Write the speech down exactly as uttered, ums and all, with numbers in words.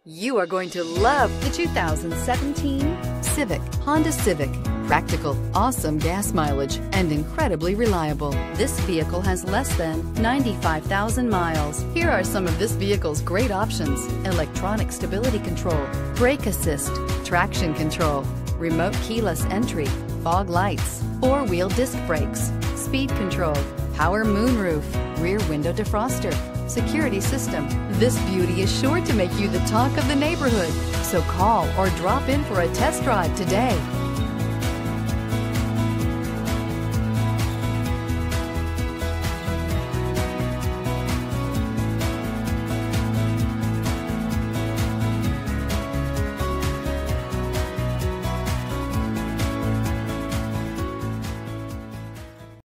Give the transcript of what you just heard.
You are going to love the two thousand seventeen Civic, Honda Civic. Practical, awesome gas mileage, and incredibly reliable. This vehicle has less than ninety-five thousand miles. Here are some of this vehicle's great options: electronic stability control, brake assist, traction control, remote keyless entry, fog lights, four-wheel disc brakes, speed control, power moonroof, rear window defroster, security system. This beauty is sure to make you the talk of the neighborhood. So call or drop in for a test drive today.